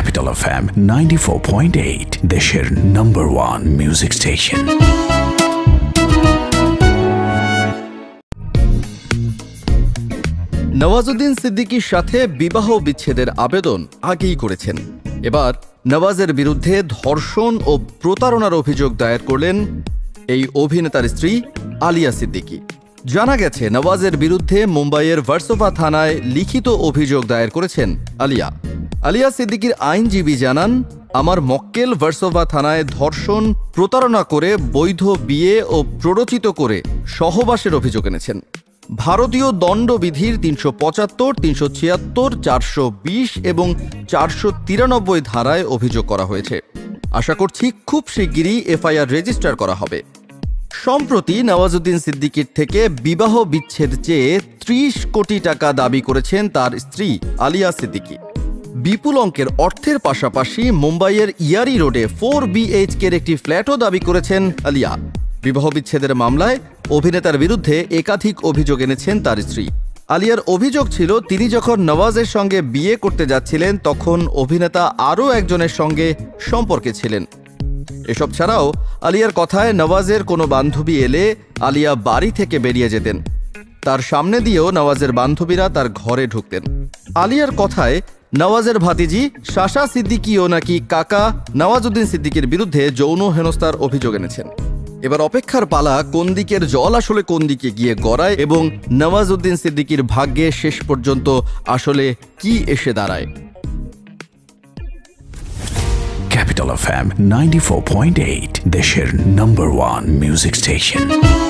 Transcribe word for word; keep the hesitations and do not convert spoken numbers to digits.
Capital F M ninety-four point eight, দেশের number one music station. Nawazuddin সিদ্দিকীর সাথে বিবাহ বিচ্ছেদের আবেদন আগেই করেছেন। এবার নওয়াজের বিরুদ্ধে ধর্ষণ ও প্রতারণার অভিযোগ দায়ের করলেন এই অভিনেতার স্ত্রী আলিয়া সিদ্দিকী। জানা গেছে, নওয়াজের বিরুদ্ধে মুম্বাইয়ের ভার্সোভা থানায় লিখিত অভিযোগ দায়ের করেছেন আলিয়া। আলিয়া সিদ্দিকীর আইনজীবী জানান, আমার মক্কেল ভার্সোভা থানায় ধর্ষণ, প্রতারণা করে বৈধ বিয়ে ও প্ররোচিত করে সহবাসের অভিযোগ এনেছেন। ভারতীয় দণ্ডবিধির তিনশো পঁচাত্তর, তিনশো ছিয়াত্তর, চারশো বিশ এবং চারশো তিরানব্বই ধারায় অভিযোগ করা হয়েছে। আশা করছি খুব শিগগিরই এফআইআর রেজিস্টার করা হবে। সম্প্রতি নওয়াজউদ্দিন সিদ্দিকীর থেকে বিবাহ বিচ্ছেদ চেয়ে ত্রিশ কোটি টাকা দাবি করেছেন তার স্ত্রী আলিয়া সিদ্দিকী। বিপুল অঙ্কের অর্থের পাশাপাশি মুম্বাইয়ের ইয়ারি রোডে ফোর বিএইচকের একটি ফ্ল্যাটও দাবি করেছেন আলিয়া। বিবাহ বিচ্ছেদের মামলায় অভিনেতার বিরুদ্ধে একাধিক অভিযোগ এনেছেন তার স্ত্রী। আলিয়ার অভিযোগ ছিল, তিনি যখন নওয়াজের সঙ্গে বিয়ে করতে যাচ্ছিলেন তখন অভিনেতা আরও একজনের সঙ্গে সম্পর্কে ছিলেন। এসব ছাড়াও আলিয়ার কথায় নওয়াজের কোনো বান্ধবী এলে আলিয়া বাড়ি থেকে বেরিয়ে যেতেন। তার সামনে দিয়েও নওয়াজের বান্ধবীরা তার ঘরে ঢুকতেন। আলিয়ার কথায় নওয়াজের ভাতিজি শাশা সিদ্দিকীও নাকি কাকা নওয়াজউদ্দিন সিদ্দিকীর বিরুদ্ধে যৌন হেনস্থার অভিযোগ এনেছেন। এবার অপেক্ষার পালা, কোন দিকের জল আসলে কোন দিকে গিয়ে গড়ায় এবং নওয়াজউদ্দিন সিদ্দিকীর ভাগ্যে শেষ পর্যন্ত আসলে কি এসে দাঁড়ায়। Capital F M ninety-four point eight, দেশের number one music station.